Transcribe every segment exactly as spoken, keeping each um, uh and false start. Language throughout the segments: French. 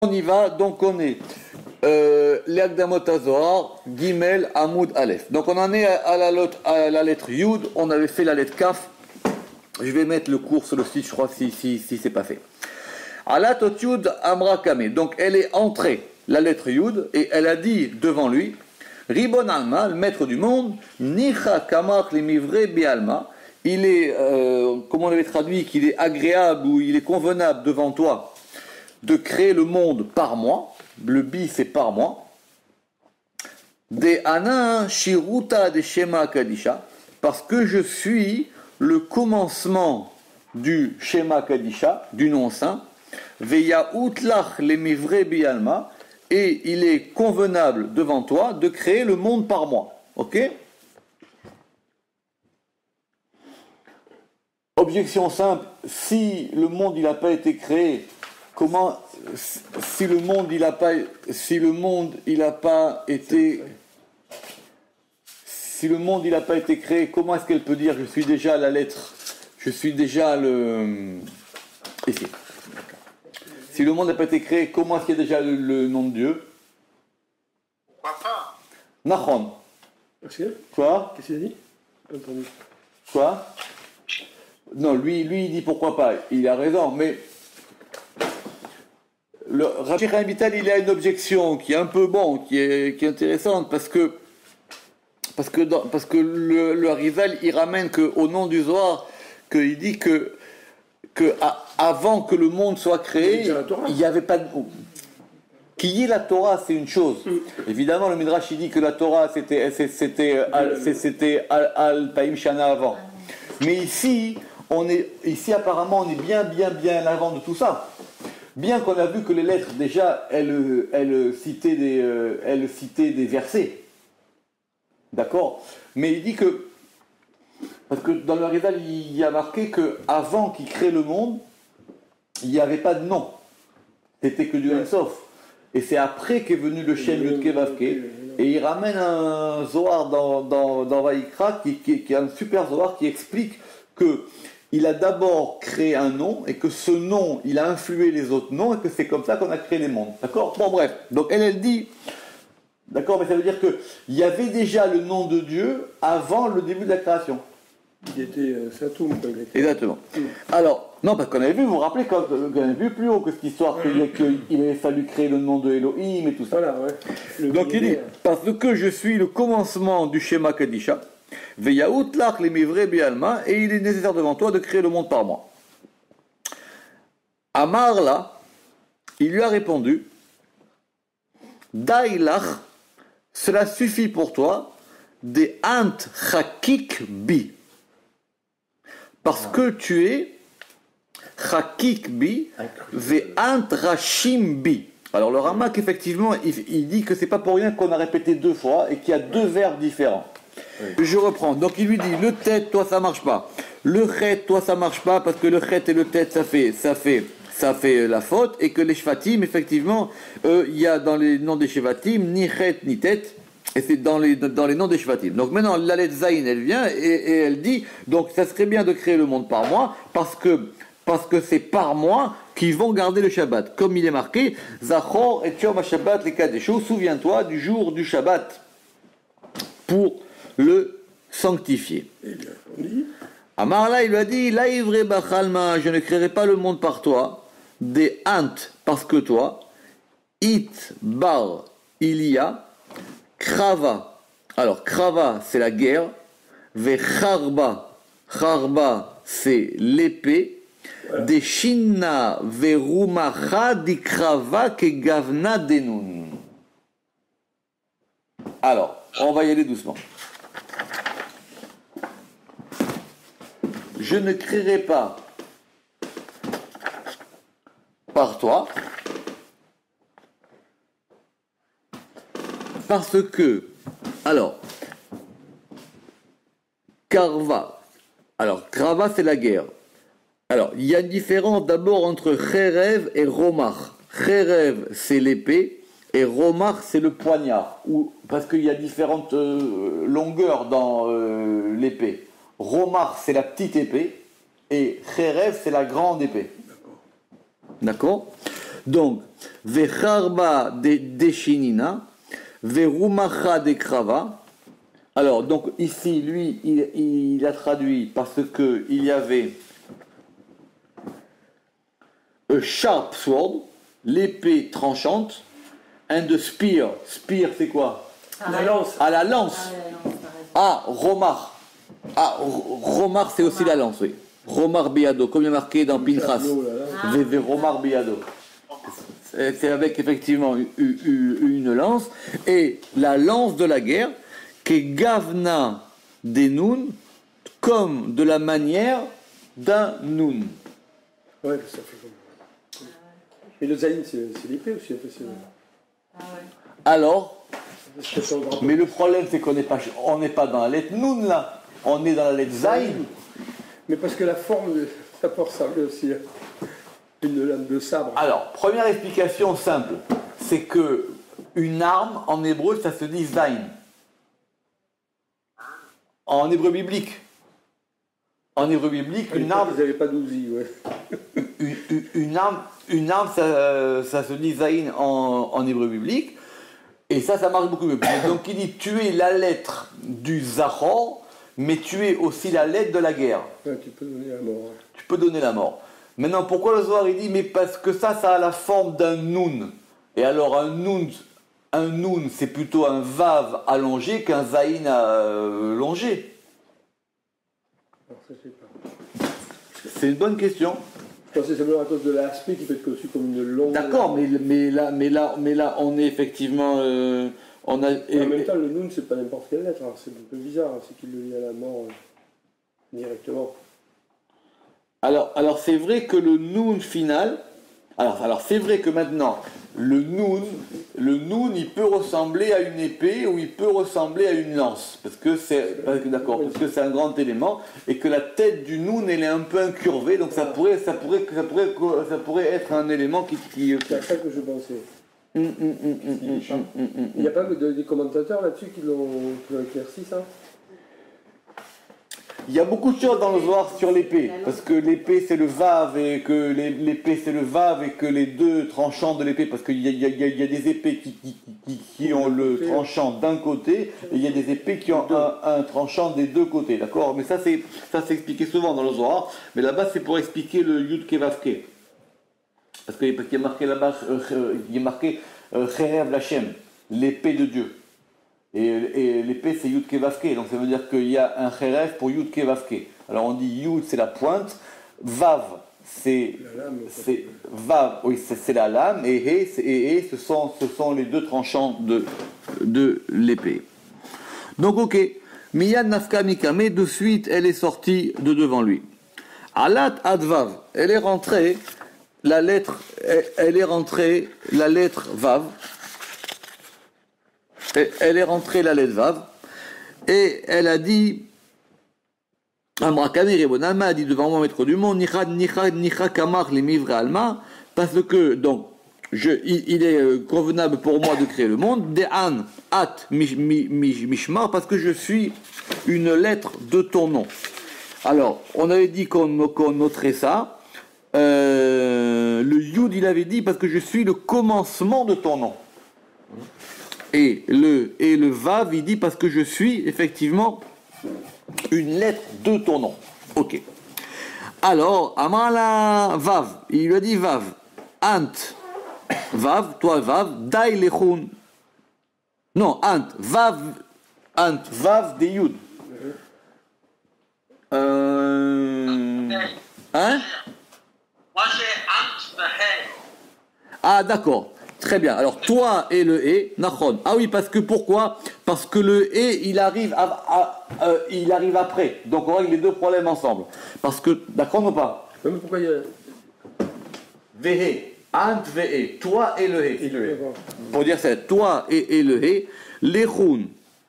On y va, donc on est euh, l'Agdamot Hazohar, Gimel, Hamoud, Aleph. Donc on en est à la, à la lettre Yud, on avait fait la lettre Kaf. Je vais mettre le cours sur le site, je crois, si, si, si c'est pas fait. Alat Ot Yud Amra Kame. Donc elle est entrée, la lettre Yud, et elle a dit devant lui, Ribon Alma, le maître du monde, Nicha Kamach Limivre Bialma. Il est, euh, comment on avait traduit, qu'il est agréable ou il est convenable devant toi de créer le monde par moi. Le bi c'est par moi. De ana shiruta de shema kadisha, parce que je suis le commencement du shema kadisha, du nom saint. Veya utlach le mivre bialma, et il est convenable devant toi de créer le monde par moi. Ok? Objection simple, si le monde il n'a pas été créé, comment, si le monde il n'a pas, si le monde il n'a pas été, si le monde il n'a pas été créé, comment est-ce qu'elle peut dire je suis déjà la lettre, je suis déjà le, ici. Si le monde n'a pas été créé, comment est-ce qu'il y a déjà le, le nom de Dieu? Nachon. Quoi? Qu'est-ce qu'il a dit? Pas entendu. Quoi? Non, lui, lui, il dit pourquoi pas. Il a raison, mais le Rabbi Chaim Vital, il a une objection qui est un peu bon, qui est, qui est intéressante, parce que parce que dans, parce que le, le Harizal, il ramène que au nom du Zohar, qu'il dit que que à, avant que le monde soit créé, il n'y avait pas de qu'il y ait la Torah, c'est une chose. Mm. Évidemment, le Midrash il dit que la Torah c'était c'était c'était, c'était al, al Paim Shana avant. Mais ici, on est, ici, apparemment, on est bien, bien, bien avant de tout ça. Bien qu'on a vu que les lettres, déjà, elles, elles, citaient, des, elles citaient des versets. D'accord? Mais il dit que, parce que dans le Harizal, il y a marqué qu'avant qu'il crée le monde, il n'y avait pas de nom. C'était que du Ensof. Et c'est après qu'est venu le Shem Yud Kei Vav Kei. Et il ramène un Zohar dans, dans, dans Vaïkra, qui, qui, qui est un super Zohar qui explique que il a d'abord créé un nom, et que ce nom, il a influé les autres noms, et que c'est comme ça qu'on a créé les mondes. D'accord? Bon, bref. Donc, elle, elle dit, d'accord, mais ça veut dire qu'il y avait déjà le nom de Dieu avant le début de la création. Il était euh, Satoum, quoi. Il était... Exactement. Mmh. Alors, non, parce qu'on avait vu, vous vous rappelez, quand on avait vu plus haut que cette histoire, qu'il avait fallu créer le nom de Elohim et tout ça. Voilà, ouais. Le Donc, il dit, parce que je suis le commencement du schéma Kadisha, et il est nécessaire devant toi de créer le monde par moi. Amar là, il lui a répondu, Dailach, cela suffit pour toi, des ant chakik bi, parce que tu es chakik bi, ve ant rashim bi. Alors le Ramak effectivement, il, il dit que c'est pas pour rien qu'on a répété deux fois et qu'il y a deux verbes différents. Oui. Je reprends. Donc il lui dit le tête, toi ça marche pas. Le chet, toi ça marche pas parce que le chet et le tête ça fait ça fait ça fait la faute et que les shvatim effectivement euh, il y a dans les noms des shvatim ni chet ni tête et c'est dans les dans les noms des shvatim. Donc maintenant la lettre zayin elle vient et, et elle dit donc ça serait bien de créer le monde par moi parce que parce que c'est par moi qu'ils vont garder le Shabbat. Comme il est marqué Zachor et Yom HaShabbat les Kadesho, souviens-toi du jour du Shabbat pour le sanctifier. Amarla, il lui a dit, la ivre bachalma, je ne créerai pas le monde par toi, des ant, parce que toi, it bar, il y a, krava. Alors, krava, c'est la guerre, ve charba, charba, c'est l'épée, voilà. Des shinna, ve rumacha, di krava, ke gavna denun. Alors, on va y aller doucement. Je ne créerai pas par toi parce que, alors, Karva, alors, Krava c'est la guerre. Alors, il y a une différence d'abord entre Cherev et Romach. Cherev c'est l'épée et Romach c'est le poignard, ou, parce qu'il y a différentes euh, longueurs dans euh, l'épée. Romach, c'est la petite épée, et Cherev, c'est la grande épée. D'accord? Donc, Vecharba de Deshinina, Verumacha de Krava. Alors, donc ici, lui, il, il a traduit parce que il y avait a sharp sword, l'épée tranchante, and the spear. Spear, c'est quoi? La lance. Ah, la lance. Ah, Romar. Ah, Romar, c'est aussi la lance, oui. Romar Biado, comme il est marqué dans Pinchas. Ve Romar Biado. C'est avec effectivement une lance. Et la lance de la guerre, qui est Gavna des Nun, comme de la manière d'un Nun. Ouais, ça fait comme. Et le Zayn, c'est l'épée aussi, c'est. Alors, mais le problème, c'est qu'on n'est pas, on n'est pas dans la lettre Nun là. On est dans la lettre Zayn. Mais parce que la forme, de, ça peut ressembler aussi à une lame de sabre. Alors, première explication simple, c'est que une arme, en hébreu, ça se dit Zayn. En hébreu biblique. En hébreu biblique, une arme... Ils n'avaient pas d'ouzi, ouais. Une, une, une arme, une arme ça, ça se dit Zayn en, en hébreu biblique. Et ça, ça marche beaucoup mieux. Donc, il dit, tu es la lettre du Zachor, mais tu es aussi la lettre de la guerre. Ouais, tu peux donner la mort. Tu peux donner la mort. Maintenant, pourquoi le Zohar il dit, mais parce que ça, ça a la forme d'un Nun. Et alors, un Nun, un Nun, c'est plutôt un Vav allongé qu'un Zaïn allongé. Alors, ça, je sais pas. C'est une bonne question. Je pense que c'est simplement à cause de l'aspect qui peut être conçu comme une longue. D'accord, mais, mais, là, mais, là, mais là, on est effectivement. Euh, on a, et, en même temps, le Nun, c'est pas n'importe quelle lettre. Hein. C'est un peu bizarre, hein. C'est qu'il le lie à la mort euh, directement. Alors, alors c'est vrai que le Nun final. Alors, alors c'est vrai que maintenant, le Nun, le Nun, il peut ressembler à une épée ou il peut ressembler à une lance. Parce que c'est. D'accord, parce que c'est un grand élément. Et que la tête du Nun, elle est un peu incurvée. Donc ça pourrait, ça pourrait, ça pourrait, ça pourrait être un élément qui. qui c'est à ça que je pensais. Hum, hum, hum, hum, hum, hum, hum, hum. Il n'y a pas de, des commentateurs là-dessus qui l'ont éclairci, ça? Il y a beaucoup de choses dans le Zohar sur l'épée, parce que l'épée c'est le Vav et que l'épée c'est le Vav et que les deux tranchants de l'épée, parce qu'il y, y, y, y a des épées qui, qui, qui, qui ont le tranchant d'un côté et il y a des épées qui ont un, un tranchant des deux côtés, d'accord? Mais ça c'est ça c'est expliqué souvent dans le Zohar, mais là-bas c'est pour expliquer le Yud Kevavke. Parce qu'il y a marqué là-bas, il y a marqué Cherev Lachem, l'épée de Dieu. Et, et l'épée c'est Yud Kevavke, donc ça veut dire qu'il y a un Cherev pour Yud Kevavke. Alors on dit Yud c'est la pointe, Vav c'est, c'est Vav, oui c'est la lame, et He, c'est, et, et ce, sont, ce sont les deux tranchants de, de l'épée. Donc ok, Miyad Nafka Mikame, de suite elle est sortie de devant lui. Alat Advav, elle est rentrée. La lettre, elle est rentrée, la lettre Vav, elle est rentrée la lettre Vav, et elle a dit, Amrakami Rebonama a dit devant moi, maître du monde, Nicha, Nicha, Nicha Kamar les Mivre Alma, parce que, donc, je, il, il est convenable pour moi de créer le monde, De'an, At, Mishmar, parce que je suis une lettre de ton nom. Alors, on avait dit qu'on, qu'on noterait ça. Euh, le Yud il avait dit parce que je suis le commencement de ton nom, et le, et le Vav il dit parce que je suis effectivement une lettre de ton nom. Ok, alors Amala Vav, il lui a dit Vav, Ant Vav, toi Vav, Dai Lechun, non Ant Vav, Ant Vav des Yud, euh, hein. Moi j'ai Ant Vahe. Ah d'accord, très bien. Alors toi et le et, Nachon. Ah oui, parce que pourquoi? Parce que le et il arrive à, à, euh, il arrive après. Donc on règle les deux problèmes ensemble. Parce que, d'accord ou pas? Mais pourquoi il y a... Vehe, Ant Vehe, toi et le et. Pour dire ça, toi et, et le et, Lechun.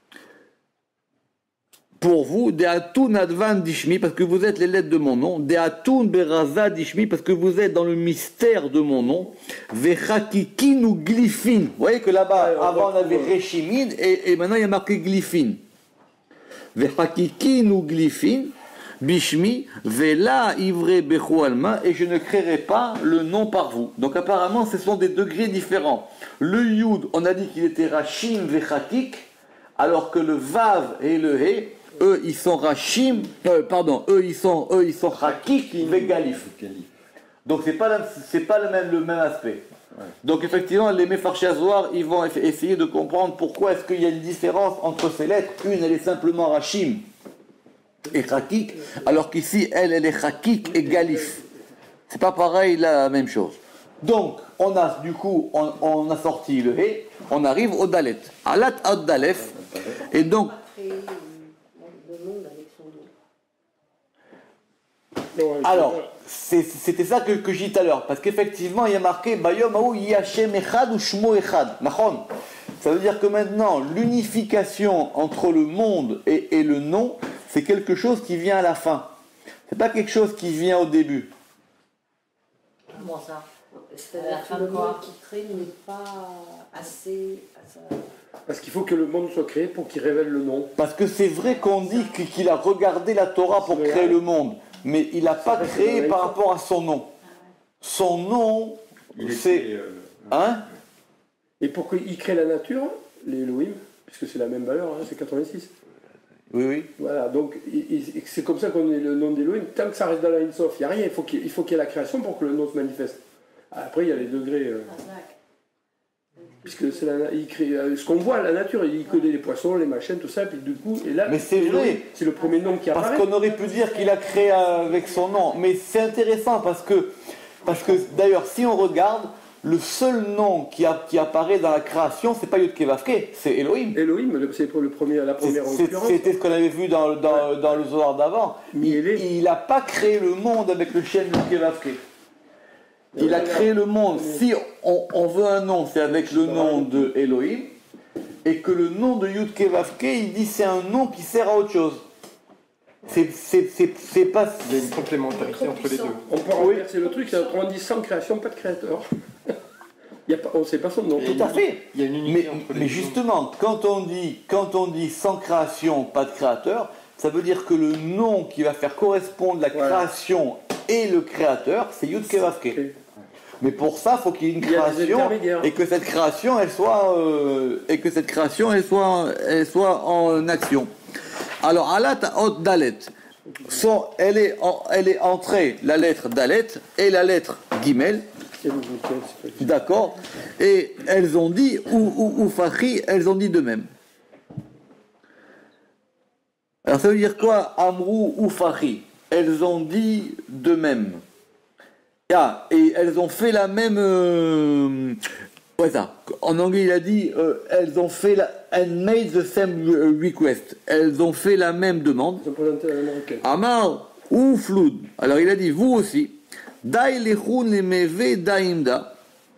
Pour vous, De'atun Advan Dishmi, parce que vous êtes les lettres de mon nom, De'atun Beraza Dishmi, parce que vous êtes dans le mystère de mon nom, Vechakikin ou Glyphin. Vous voyez que là-bas, ouais, avant on avait Réchimine, et, et maintenant il y a marqué Glyphin. Vechakikin ou Glyphin, Bishmi, Vela, Ivré, Bechu, Alma, et je ne créerai pas le nom par vous. Donc apparemment, ce sont des degrés différents. Le Yud, on a dit qu'il était Rachim, Vechakik, alors que le Vav et le He, eux, ils sont Rachim, euh, pardon, eux, ils sont, eux, ils sont Chakik, Vegalif. Donc c'est pas, la, c'est pas le même, le même aspect. Ouais. Donc effectivement, les Mefarchazoar, ils vont essayer de comprendre pourquoi est-ce qu'il y a une différence entre ces lettres. Une, elle est simplement Rachim et Chakik, alors qu'ici, elle, elle est Chakik et Galif. C'est pas pareil, la même chose. Donc, on a, du coup, on, on a sorti le He, on arrive au Dalet. Alat ad Dalef, et donc... Alors, c'est, c'était ça que, que j'ai dit tout à l'heure, parce qu'effectivement, il y a marqué Bayom Aou Yachem Echad ou Shmo Echad. Ça veut dire que maintenant, l'unification entre le monde et, et le nom, c'est quelque chose qui vient à la fin. C'est pas quelque chose qui vient au début. Comment ça? C'est-à-dire que le monde qui crée n'est pas assez... Parce qu'il faut que le monde soit créé pour qu'il révèle le nom. Parce que c'est vrai qu'on dit qu'il a regardé la Torah pour créer le monde, mais il n'a pas créé par rapport à son nom. Son nom, c'est... Hein? Et pour qu'il crée la nature, les Elohim, puisque c'est la même valeur, hein, c'est quatre-vingt-six. Oui, oui. Voilà, donc c'est comme ça qu'on est le nom d'Elohim. Tant que ça reste dans la Insof, il n'y a rien. Il faut qu'il, il faut qu'il y ait la création pour que le nom se manifeste. Après, il y a les degrés. Euh, puisque c'est la, il crée, euh, ce qu'on voit, la nature, il connaît les poissons, les machines, tout ça, puis du coup, et là, mais c'est Elohim, vrai. C'est le premier nom qui apparaît. Parce qu'on aurait pu dire qu'il a créé avec son nom. Mais c'est intéressant parce que, parce que d'ailleurs, si on regarde, le seul nom qui, a, qui apparaît dans la création, c'est pas Yud-Keh-Vav-Keh, c'est Elohim. Elohim, c'est pour le premier, la première c'est, occurrence. C'était ce qu'on avait vu dans, dans, ouais. dans le Zohar d'avant. Il n'a pas créé le monde avec le chien Yud-Keh-Vav-Keh. Il a créé le monde. Si on, on veut un nom, c'est avec le nom de Elohim. Et que le nom de Yud-Keh-Vav-Keh, il dit c'est un nom qui sert à autre chose. C'est, c'est, c'est, c'est pas... Il y a une complémentarité entre les deux. On peut renverser le truc, on dit sans création, pas de créateur. Il y a pas, on ne sait pas son nom. Tout à fait. Il y a une unité mais, entre les mais deux. justement, quand on, dit, quand on dit sans création, pas de créateur, ça veut dire que le nom qui va faire correspondre la voilà. création et le créateur, c'est Yud-Keh-Vav-Keh. Okay. Mais pour ça, il faut qu'il y ait une il y création et que cette création, elle soit, euh, et que cette création, elle soit, elle soit en action. Alors, Alat Hot Dalet, sont, elle, est en, elle est entrée la lettre Dalet et la lettre Gimel. D'accord. Et elles ont dit, ou, ou, ou Fachi, elles ont dit de même. Alors ça veut dire quoi, Amrou ou Fachi? Elles ont dit de même. Ah, et elles ont fait la même... Euh, ouais, ça. En anglais, il a dit, euh, elles ont fait la... And made the same request. Elles ont fait la même demande. Ils ont présenté la même requête. Amar ou Floud. Alors il a dit, vous aussi. Dai lechun lemeve daimda.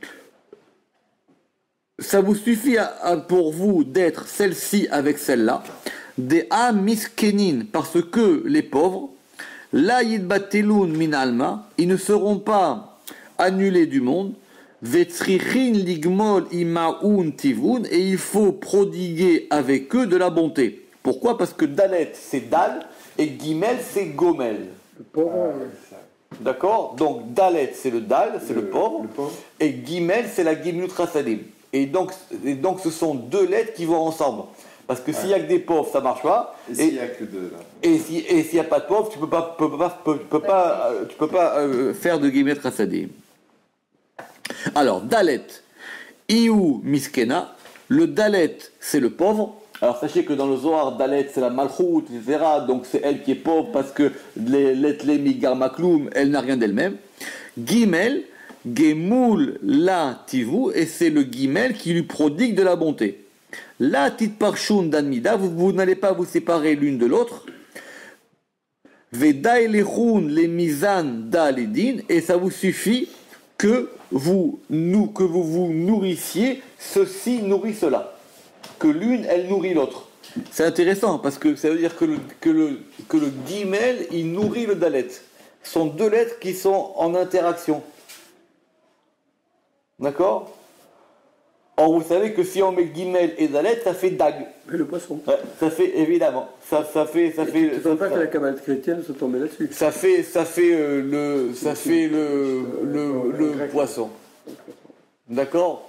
Ça vous suffit à, à, pour vous d'être celle-ci avec celle-là. Des amiskenin, parce que les pauvres, la yidbatelun min alma, ils ne seront pas annulés du monde. Vetzrichin ligmol imaun tivun, et il faut prodiguer avec eux de la bonté. Pourquoi? Parce que Dalet c'est Dal et Gimel c'est Gomel. Le pauvre. Ah, d'accord? Donc Dalet c'est le Dal, c'est le, le, pauvre, le pauvre, et Gimel c'est la Gimlut Rasadim. Et donc, et donc ce sont deux lettres qui vont ensemble. Parce que ouais. s'il n'y a que des pauvres, ça ne marche pas. Et, et s'il n'y a que deux là. Et si, et s'il n'y a pas de pauvres, tu ne peux pas, peux pas, peux, peux pas, tu peux pas euh, faire de Gimlut Rasadim. Alors, Dalet, Iou Miskena, le Dalet, c'est le pauvre. Alors, sachez que dans le Zohar, Dalet, c'est la Malchut, et cetera. Donc, c'est elle qui est pauvre parce que l'Etlemi Garmakloum, elle n'a rien d'elle-même. Gimel, Gemoul La Tivu, et c'est le Gimel qui lui prodigue de la bonté. La Titparshun d'Anmida, vous, vous n'allez pas vous séparer l'une de l'autre. Vedaï Lechun le Mizan Daledin, et ça vous suffit que vous, nous, que vous vous nourrissiez, ceci nourrit cela. Que l'une, elle nourrit l'autre. C'est intéressant, parce que ça veut dire que le, que le, que le Gimel, il nourrit le Dalet. Ce sont deux lettres qui sont en interaction. D'accord? Or, vous savez que si on met Gimel et Dalet, ça fait Dag. Et le poisson. Ouais, ça fait, évidemment, ça, ça fait... Ça Et fait tu ne ça, pas ça, que la cabale chrétienne se tombait là-dessus. ça fait, ça fait euh, le, ça fait le, le, le poisson. D'accord?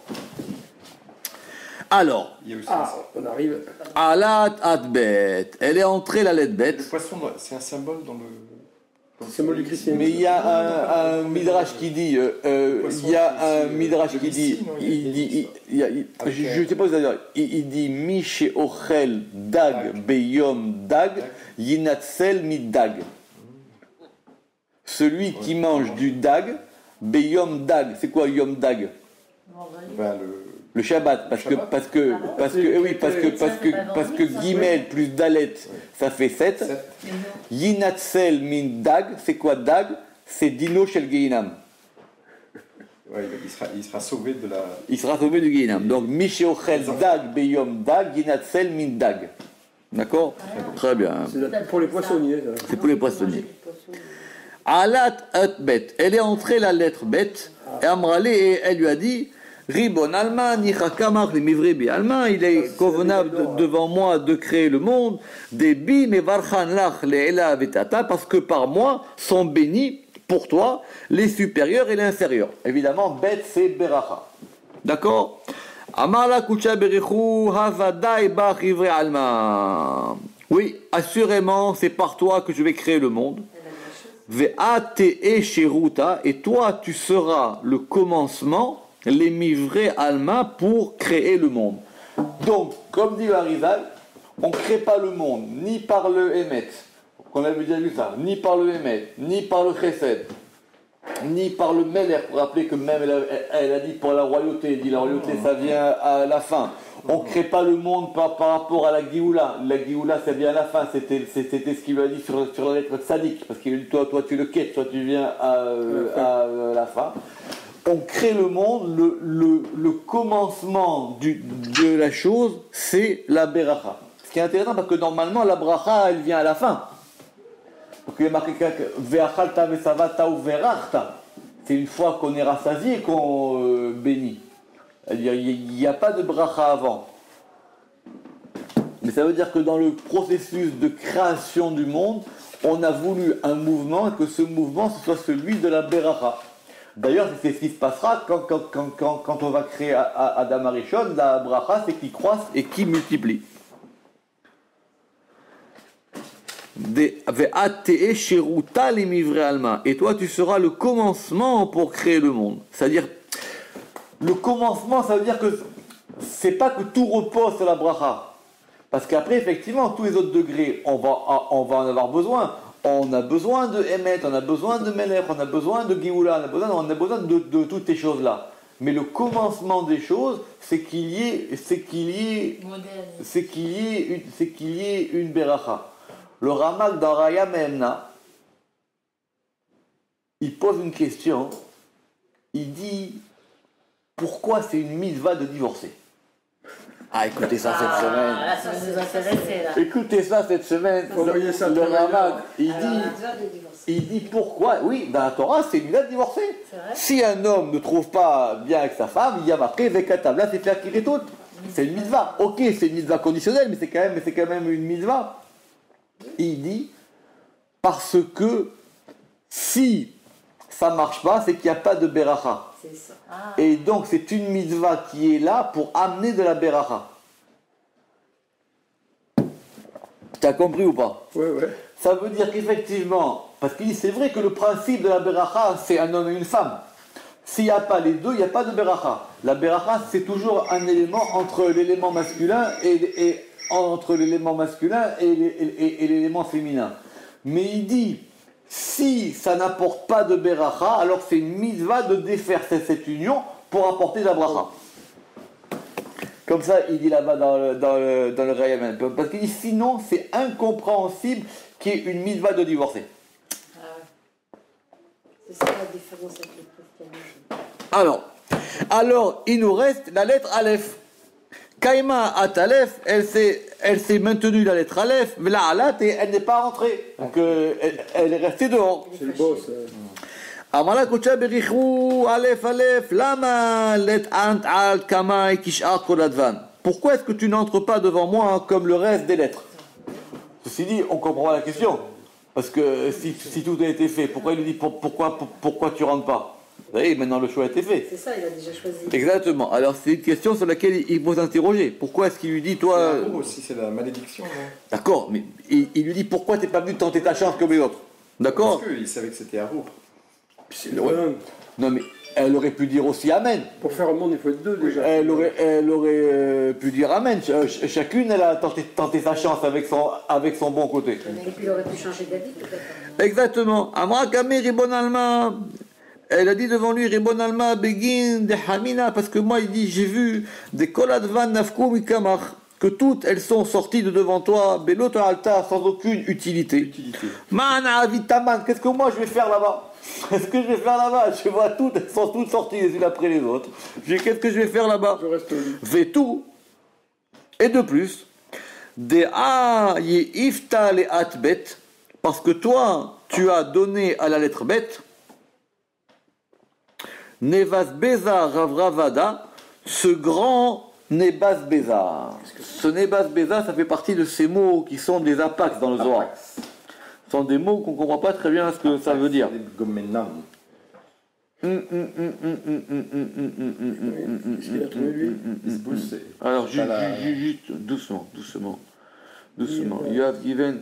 Alors, Il y a aussi Ah, on arrive. Alat Atbet, elle est entrée la lettre le bête. poisson, c'est un symbole dans le. dans le Symbole du christianisme. Mais il y a un, un midrash qui dit, euh, euh, il y a un midrash qui dit, il dit, il- il y a- il- je ne sais pas d'ailleurs, il, il dit Mishe Ochel Dag Beyom Dag Yinatzel Midag. Celui qui mange du dag, Beyom Dag. C'est quoi Yom Dag? Ben, le. Le Shabbat, parce que Shabbat. parce que parce que eh oui, parce que parce que parce que Gimel plus Dalet, ça fait sept. sept. Yinatzel min Dag, c'est quoi Dag? C'est Dino Shel Geinam. Ouais, il, sera, il sera sauvé de la. Il sera sauvé du Geinam. Donc Mishéochel Dag Beyom Dag Yinatzel min Dag. D'accord? Très bien. C'est la- pour les poissonniers. ça. C'est pour les poissonniers. Alat Atbet, elle est entrée la lettre bête, et Amrale, et elle lui a dit Ribon Alma, Nichakamach, les Mivri Bi Alma, il est convenable de- devant moi de créer le monde, des Bi, mais Varchan Lach, les Ela Vetata, parce que par moi sont bénis pour toi les supérieurs et les inférieurs. Évidemment, bête c'est Beracha. D'accord? Amala Kucha Berichu, Havadai Bach Ivri Alma. Oui, assurément, c'est par toi que je vais créer le monde. Ve'ate e sheruta, et toi tu seras le commencement, les mivré alma, pour créer le monde. Donc, comme dit le Harizal, on ne crée pas le monde ni par le Emet, on avait déjà vu ça, ni par le Emet, ni par le Chesed, ni par le Meler, pour rappeler que même elle a, elle a dit pour la royauté, elle dit la royauté ça vient à la fin. On ne crée pas le monde par, par rapport à la Géoula. La Géoula, ça vient à la fin. C'était, c'était ce qu'il lui a dit sur, sur la lettre Tzadik. Parce qu'il lui a dit, toi, toi, tu le quittes, toi, tu viens à, à, à la fin. On crée le monde, le, le, le commencement du, de la chose, c'est la Beracha. Ce qui est intéressant, parce que normalement, la Bracha, elle vient à la fin. Donc il y a marqué Ve'achalta ve'savata ou ve'rachta. C'est une fois qu'on est rassasié qu'on euh, bénit. Il n'y a pas de bracha avant. Mais ça veut dire que dans le processus de création du monde, on a voulu un mouvement et que ce mouvement ce soit celui de la beracha. D'ailleurs, c'est ce qui se passera quand, quand, quand, quand, quand on va créer Adam Arishon, la bracha, c'est qui croisse et qui multiplie. Et toi, tu seras le commencement pour créer le monde. C'est-à-dire, le commencement, ça veut dire que c'est pas que tout repose sur la bracha. Parce qu'après, effectivement, tous les autres degrés, on va, on va en avoir besoin. On a besoin de Emet, on a besoin de Melech, on a besoin de Géoula, on a besoin, on a besoin de, de toutes ces choses-là. Mais le commencement des choses, c'est qu'il y ait, c'est qu'il y ait, c'est qu'il y ait une, c'est qu'il y ait une beracha. Le Ramak dans Raya Mehemna, il pose une question. Il dit pourquoi c'est une mitzvah de divorcer? Ah, écoutez ça cette semaine. Ah, là, ça nous intéressait, là. Écoutez ça cette semaine. Faut envoyer ça Le à travailler. Ramak, il Alors, dit, on a besoin de divorcer. il dit pourquoi. Oui, dans la Torah, c'est une mitzvah de divorcer. C'est vrai. Si un homme ne trouve pas bien avec sa femme, il y a marqué Vekatab. Là, c'est faire kirer tout. C'est une mitzvah. Ok, c'est une mitzvah conditionnelle, mais c'est quand même, mais c'est quand même une mitzvah. Il dit parce que si ça marche pas, c'est qu'il n'y a pas de beracha. C'est ça. Ah, Et donc c'est une mitzvah qui est là pour amener de la beracha. Tu as compris ou pas? Ouais, ouais. Ça veut dire qu'effectivement, parce que c'est vrai que le principe de la beracha, c'est un homme et une femme. S'il n'y a pas les deux, il n'y a pas de beracha. La beracha, c'est toujours un élément entre l'élément masculin et, et entre l'élément masculin et, et, et, et l'élément féminin. Mais il dit, si ça n'apporte pas de beracha, alors c'est une mitzvah de défaire cette, cette union pour apporter de la bracha. Comme ça, il dit là-bas dans le, dans le, dans le Rayam. Parce qu'il dit, sinon, c'est incompréhensible qu'il y ait une mitzvah de divorcer. Ah ouais. C'est ça la différence avec le christianisme. Alors, alors, il nous reste la lettre Aleph. Kaima at Aleph, elle s'est, elle s'est maintenue la lettre Aleph, la Alat, et elle n'est pas rentrée. Donc, euh, elle, elle est restée dehors. C'est le boss. euh. Amala kocha berichu alef alef lama let ant al kamai kishar koladvan. Pourquoi est-ce que tu n'entres pas devant moi hein, comme le reste des lettres? Ceci dit, on comprend la question. Parce que si, si tout a été fait, pourquoi il lui dit pour, pourquoi, pour, pourquoi tu rentres pas? Vous voyez, maintenant le choix a été fait. C'est ça, il a déjà choisi. Exactement. Alors c'est une question sur laquelle il, il faut s'interroger. Pourquoi est-ce qu'il lui dit, toi... C'est un aussi, c'est la malédiction, non? D'accord, mais il, il lui dit pourquoi t'es pas venu tenter ta chance comme les autres? D'accord? Parce qu'il savait que c'était Arour. C'est le un. Non mais elle aurait pu dire aussi Amen. Pour faire un monde, il faut être deux déjà. Elle aurait, elle aurait euh, pu dire Amen. Ch- chacune, elle a tenté, tenté sa chance avec son, avec son bon côté. Et puis il aurait pu changer d'avis peut-être. Exactement. Amra Kameh Ribon Alma. Elle a dit devant lui Ribon Alma Begin de Hamina. Parce que moi, il dit j'ai vu des Koladvan Nafkou Mikamach. Que toutes elles sont sorties de devant toi, Belot Alta, sans aucune utilité. Utilité. Mana Avitaman, qu'est-ce que moi je vais faire là-bas? Qu'est-ce que je vais faire là-bas? Je vois toutes, elles sont toutes sorties les unes après les autres. Je dis, qu'est-ce que je vais faire là-bas? Je reste au lit. Vetou. Et de plus, des a ifta le atbet, parce que toi, tu as donné à la lettre bête, Nevas Beza Ravravada, ce grand Nebas Beza. Ce Nebas Beza, ça fait partie de ces mots qui sont des apax dans le Zohar. Ce sont des mots qu'on ne comprend pas très bien ce que ça veut dire. Gomenam. Hum, hum, hum, hum, hum, hum, hum, hum, hum, hum, hum, hum, Qu'est-ce qu'il a trouvé lui? Isbous, c'est. Alors, juste, Pas la- juste, juste, doucement, doucement, doucement. You have given.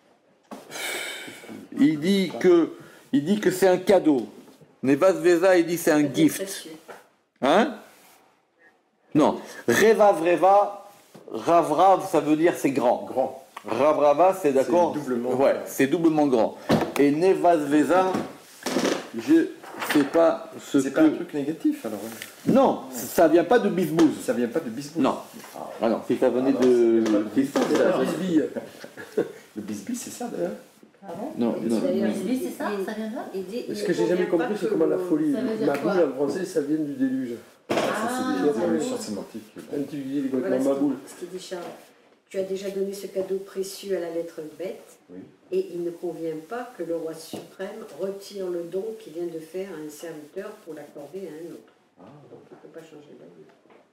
Il dit que, il dit que c'est un cadeau. Nevas Veza, il dit c'est un gift. Hein? Non. Reva Vreva, Ravrav, ça veut dire c'est grand. Grand. Ravrava, c'est d'accord? C'est doublement Ouais, grand. c'est doublement grand. Et Nevas Veza, je sais pas ce C'est que. pas un truc négatif alors. hein. Non, ça vient pas de bisbouze. Ça vient pas de bisbous. Non. Ah non, si ça venait de. C'est la bisbille. Le bisbis, c'est ça d'ailleurs. Ah bon? Non, non. D'ailleurs, Le bisbis, c'est ça? Ça vient de là? il dit- Ce il que j'ai jamais convient pas compris, c'est que comment la le- folie. ça veut dire Ma quoi? boule en français, ça vient du déluge. Ça, Ah, c'est des ouais. évolutions sémantiques. Un petit dit, il est Voilà complètement ce ma boule. qu'il- ce qu'il dit Charles. Tu as déjà donné ce cadeau précieux à la lettre bête, Oui. et il ne convient pas que le roi suprême retire le don qu'il vient de faire à un serviteur pour l'accorder à un autre. Donc il ne peut pas changer d'avis.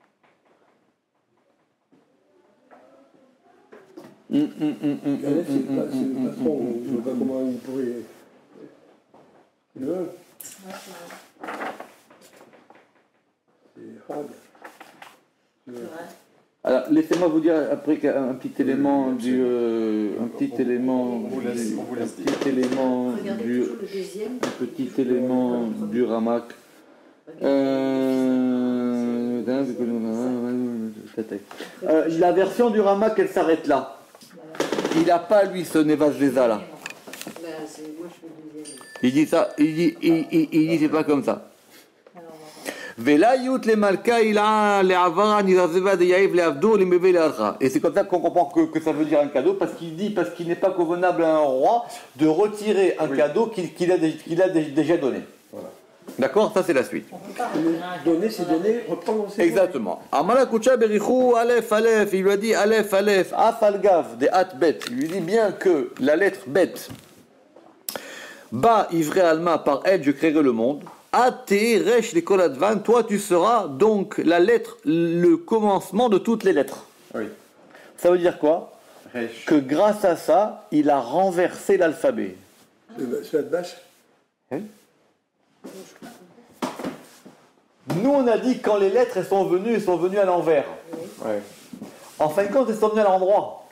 Hum, hum, hum, hum, Et Aleph, c'est hum, le hum, pa- c'est le hum, patron, hum, je ne vois pas comment il pourrait. C'est le un. Ouais, c'est C'est hard. c'est vrai. Alors, laissez-moi vous dire après qu'un un petit élément du, euh, un petit On- élément, on vous laisse- du- on vous laisse un petit élément Regardez du, toujours le deuxième. un petit élément du Ramak. Euh, euh, la version du Ramak, elle s'arrête là. Il n'a pas lui ce Nevas Veza là. Ben, c'est- moi je fais le deuxième. Il dit ça, il dit, il, il, il dit c'est pas comme ça. Alors, on va voir. Vela yut le malka ila le avara nizazeva de yaïv le avdo le meve le archa. Et c'est comme ça qu'on comprend que, que ça veut dire un cadeau, parce qu'il dit, parce qu'il n'est pas convenable à un roi de retirer un Oui. cadeau qu'il qu'il a, dé- qu'il a dé- déjà donné. Voilà. D'accord? Ça c'est la suite. On peut pas retirer un cadeau. Donner, c'est donner, reprendre, c'est Exactement. Amala kucha berichou alef alef. Il lui a dit alef alef afalgav de at bet. Il lui dit bien que la lettre bet, ba ivré alma, par elle je créerai le monde. Até resh les koladvan. Toi tu seras donc la lettre, le commencement de toutes les lettres. Oui. Ça veut dire quoi? Resh. Que grâce à ça, il a renversé l'alphabet. C'est c'est la bâche. Nous on a dit quand les lettres elles sont venues, elles sont venues à l'envers. Ouais. En fin de compte, elles sont venues à l'endroit.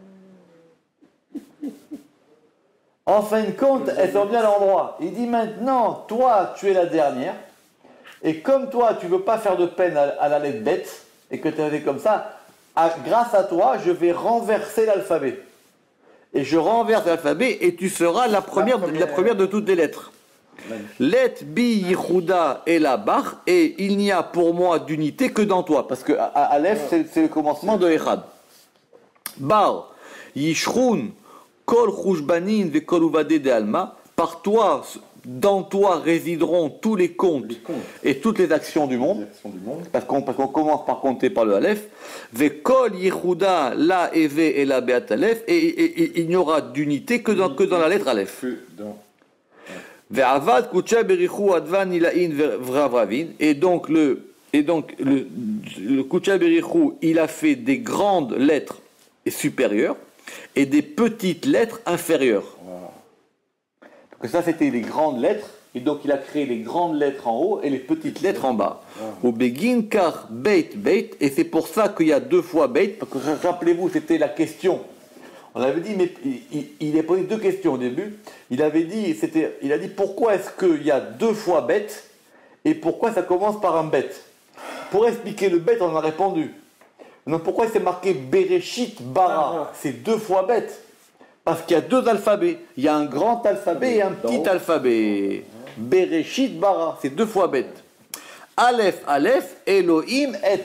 En fin de compte, elles sont venues à l'endroit. Il dit maintenant, toi, tu es la dernière. Et comme toi, tu ne veux pas faire de peine à, à la lettre bête, et que tu es comme ça, à- grâce à toi, je vais renverser l'alphabet. Et je renverse l'alphabet, et tu seras la première, la première. première. de toutes les lettres. Magnifique. Let bi yichuda et la bar, et il n'y a pour moi d'unité que dans toi, parce que a- a- Aleph c'est, c'est le commencement de Echad. Bar, yishrun, kol chushbanin ve kol uvade de alma, par toi, dans toi résideront tous les comptes Les comptes. et toutes les actions du monde. Direction du monde. Parce qu'on, parce qu'on commence par compter par le Aleph. Vekol yichuda la eve et la beat Aleph, et, et- et il n'y aura d'unité que dans, que dans la lettre Aleph. Que dans. Ve'avad kucha berichu advan ilain vravravin. Et donc le et donc le le kucha berichu, il a fait des grandes lettres supérieures et des petites lettres inférieures. Donc ça c'était les grandes lettres. Et donc il a créé les grandes lettres en haut et les petites lettres en bas. Au begin kar beit beit, et c'est pour ça qu'il y a deux fois beit, parce que rappelez-vous, c'était la question. On avait dit, mais il, il a posé deux questions au début. Il avait dit, c'était, il a dit pourquoi est-ce qu'il y a deux fois bête et pourquoi ça commence par un bête. Pour expliquer le bête, on a répondu. Donc pourquoi c'est marqué Bereshit bara, c'est deux fois bête. Parce qu'il y a deux alphabets. Il y a un grand alphabet et un petit alphabet. Bereshit bara, c'est deux fois bête. Aleph, Aleph, Elohim, et.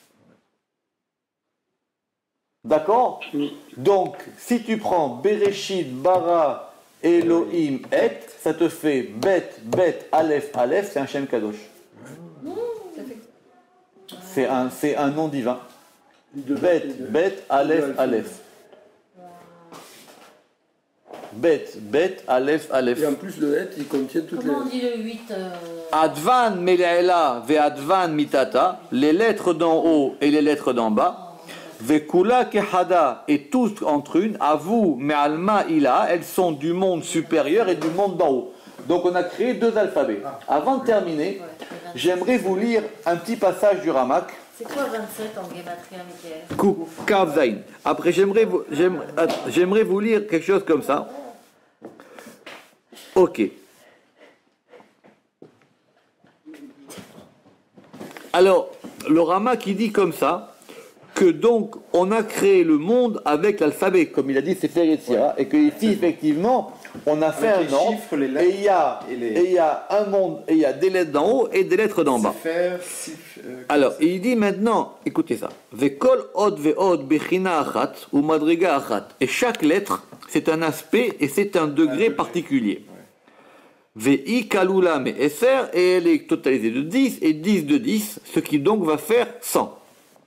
D'accord? Donc, si tu prends Bereshit bara, Elohim, et, ça te fait Bet, Bet, Aleph, Aleph, c'est un Shem Kadosh. C'est un, c'est un nom divin. Bet, Bet, Aleph, Aleph. Bet, Bet, Aleph, Aleph. Et en plus, le het, il contient toutes Comment on les. dit le huit euh... Advan Mele'ela ve Advan Mitata, les lettres d'en haut et les lettres d'en bas. Vekula Kehada, et tous entre une. À vous, Me'alma Ila, elles sont du monde supérieur et du monde d'en haut. Donc on a créé deux alphabets. Avant de terminer, j'aimerais vous lire un petit passage du Ramak. C'est quoi vingt-sept en Gematria, Michael? Kav Zain. Après, j'aimerais vous, j'aimerais, j'aimerais vous lire quelque chose comme ça. Ok. Alors, le Rama qui dit comme ça, que donc on a créé le monde avec l'alphabet, comme il a dit, c'est Sefer Yetzira, et que ici, effectivement, on a fait Avec un les ordre, chiffres, les et lettres il y a, et les- et il y a un monde, et il y a des lettres d'en haut et des lettres d'en bas. Sefer, sif, euh, Alors, il dit maintenant, écoutez ça. Vekol od ve'od bechina achat ou madriga achat. Et chaque lettre, c'est un aspect et c'est un degré degré. particulier. Ve'i kalula me eser, et elle est totalisée de dix et dix de dix, ce qui donc va faire cent.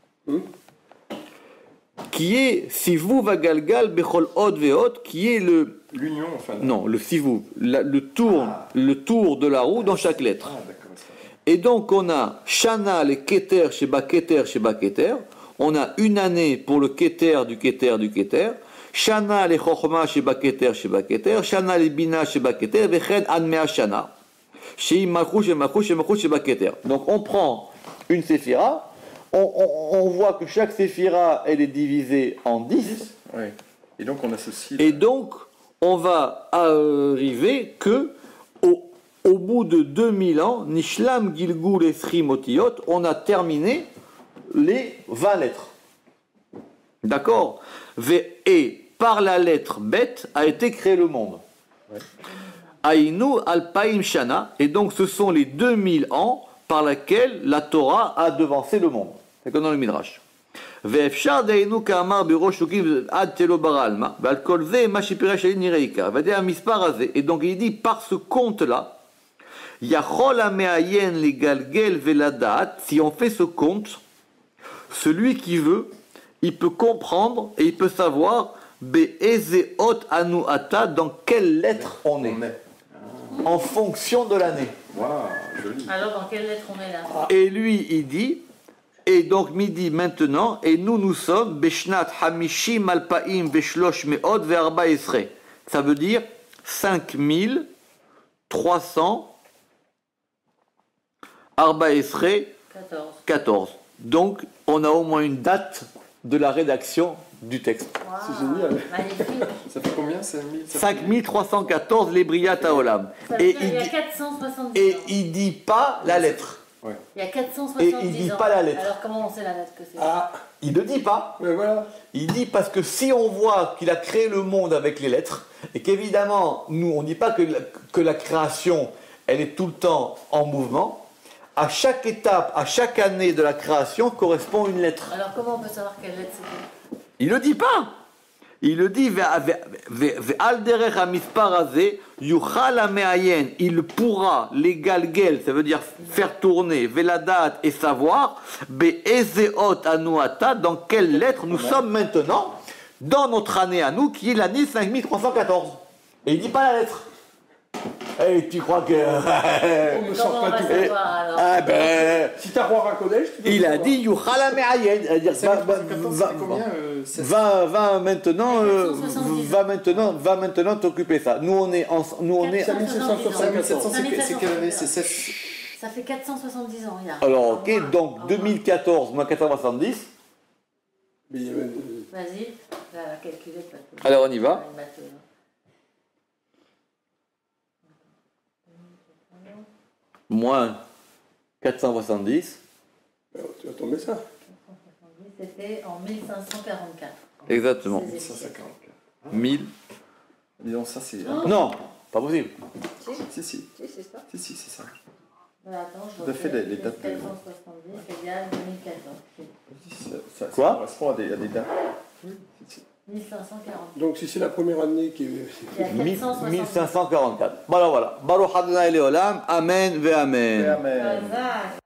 Qui est sivu vagalgal bechol od ve'od, qui est le, l'union, enfin. non, le sivu, la- le tour, le tour de la roue dans chaque lettre. Ah, d'accord. ça. Et donc on a Shana les Keter Sheba Keter Sheba Keter. On a une année pour le Keter du Keter du Keter. Shana les Chochma Sheba Keter Sheba Keter. Shana les Bina Sheba Keter. Vechen Anmea Shana. Shei Malchut Shemachut Shemachut Sheba Keter. Donc on prend une séphira. On, on, on voit que chaque séphira elle est divisée en dix. Ouais. Et donc on associe. Et donc on va arriver que au Au bout de deux mille ans, Nishlam Gilgul Esri Motiot, on a terminé les vingt lettres. D'accord? Et par la lettre Bet a été créé le monde. Aïnou Alpaim Shana, et donc ce sont les deux mille ans par lesquels la Torah a devancé le monde. C'est comme dans le Midrash. ואפשר דהיינו כאמר בראש שוקים עד תלו ברעלמה, ועל כל זה מה שפירש על נראיקה, ודאי המספר הזה, et donc il dit par ce compte-là, יכול המעיין לגלגל ולדעת, si on fait ce compte, celui qui veut, il peut comprendre et il peut savoir באיזה אות אנו עתה, dans quelle lettre on est, On est. en fonction de l'année. Waouh, joli. Alors, dans quelle lettre on est là? Et lui, il dit, et donc midi maintenant, et nous, nous sommes Beshnat Hamishim Alpaim Veshlosh Meod Ve'arba Esre. Ça veut dire cinq mille trois cents Arba Esre quatorze. quatorze. Donc, on a au moins une date de la rédaction du texte. Wow, C'est génial. magnifique. Ça fait combien cinq mille cinq mille trois cent quatorze les Briyat Haolam. Ça veut Et dire il il y a dit, quatre cent soixante-dix et ans. il dit pas la lettre. Il y a quatre cent Et soixante-dix il dit ans. pas la lettre. Alors, comment on sait la lettre que c'est? Ah, Il ne dit pas. mais voilà. Il dit parce que si on voit qu'il a créé le monde avec les lettres, et qu'évidemment, nous, on ne dit pas que la, que la création, elle est tout le temps en mouvement, à chaque étape, à chaque année de la création correspond une lettre. Alors, comment on peut savoir quelle lettre c'était? Il ne le dit pas. Il le dit, Ve'al derech hamispar hazeh, yuchal hame'ayen, il pourra, l'égalgel, ça veut dire faire tourner, veladat et savoir, be'ezeot anuata, dans quelle lettre nous sommes maintenant, dans notre année à nous, qui est l'année cinq mille trois cent quatorze. Et il ne dit pas la lettre. Et tu crois que. On me sort Comment on pas va tout. savoir alors? Ah ben. Si t'as Roi Rakodesh, tu peux Il a savoir. dit Yuchala Me'ayen. C'est-à-dire, Ça va, va, va, quatorze, va, c'était combien euh, sept- va, va maintenant, euh, quatre cent soixante-dix. va maintenant, va maintenant t'occuper ça. Nous on est, en, nous on est. C'est mille sept cent cinq sept cents, soixante-quatorze. c'est c'est quelle année? C'est sept. Ça fait quatre cent soixante-dix ans, il y a. Alors Au ok, moins, au donc moins. deux mille quatorze moins quatre cent soixante-dix. Mais il y avait, euh, Vas-y, la calculette. parce que- Alors, on y va. Une maths, euh, Moins quatre cent soixante-dix. ben, tu vas tomber ça. C'était en mille cinq cent quarante-quatre. Exactement. Ces cent épisodes. cinquante. mille. Dis donc, ça c'est. Non, pas possible. Si, Si, si, si, c'est ça. si, si, c'est ça. Voilà, attends, je Tout à fait, refais. les- les dates de- quatre cent soixante-dix égale deux mille quatorze. Ça, ça, Quoi ça correspond à des, à des dates. mille cinq cent quarante. Donc si c'est la première année qui est. Il y a mille quatre cent soixante-dix. mille cinq cent quarante-quatre. Voilà, voilà. Baruch Adonai Leolam. Amen ve Amen. Amen. Hazak.